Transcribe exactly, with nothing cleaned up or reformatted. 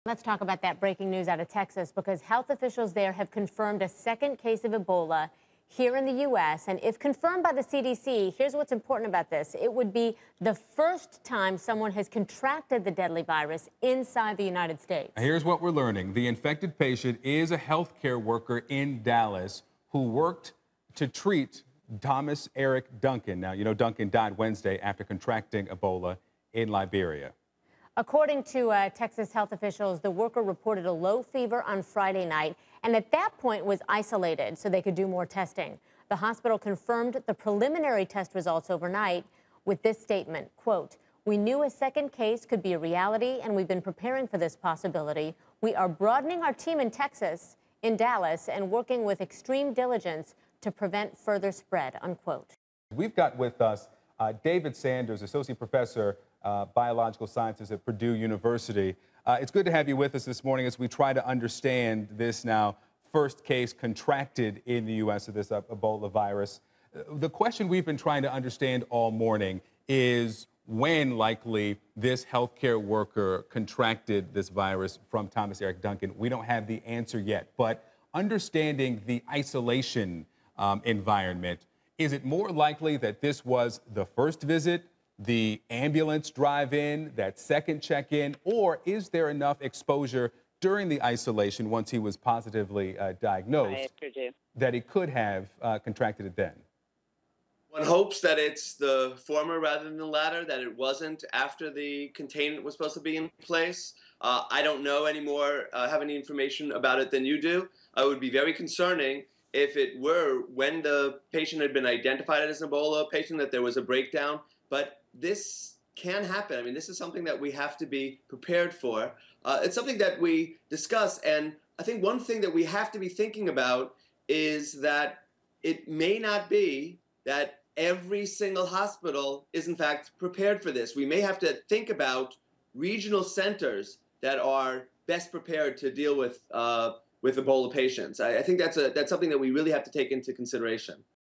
Let's talk about that breaking news out of Texas, because health officials there have confirmed a second case of Ebola here in the U S And if confirmed by the C D C, here's what's important about this. It would be the first time someone has contracted the deadly virus inside the United States. Here's what we're learning. The infected patient is a healthcare worker in Dallas who worked to treat Thomas Eric Duncan. Now, you know, Duncan died Wednesday after contracting Ebola in Liberia. According to uh, Texas health officials, the worker reported a low fever on Friday night and at that point was isolated so they could do more testing. The hospital confirmed the preliminary test results overnight with this statement, quote, "We knew a second case could be a reality and we've been preparing for this possibility. We are broadening our team in Texas, in Dallas, and working with extreme diligence to prevent further spread," unquote. We've got with us uh, David Sanders, Associate Professor Uh, biological sciences at Purdue University. Uh, it's good to have you with us this morning as we try to understand this now first case contracted in the U S of this uh, Ebola virus. Uh, the question we've been trying to understand all morning is when likely this healthcare worker contracted this virus from Thomas Eric Duncan. We don't have the answer yet, but understanding the isolation um, environment, is it more likely that this was the first visit, the ambulance drive-in, that second check-in, or is there enough exposure during the isolation once he was positively uh, diagnosed that he could have uh, contracted it then? One hopes that it's the former rather than the latter, that it wasn't after the containment was supposed to be in place. Uh, I don't know any more, uh, have any information about it than you do. Uh, it would be very concerning if it were when the patient had been identified as an Ebola patient, that there was a breakdown. But this can happen. I mean, this is something that we have to be prepared for. Uh, it's something that we discuss, and I think one thing that we have to be thinking about is that it may not be that every single hospital is in fact prepared for this. We may have to think about regional centers that are best prepared to deal with uh, with Ebola patients. I, I think that's a that's something that we really have to take into consideration.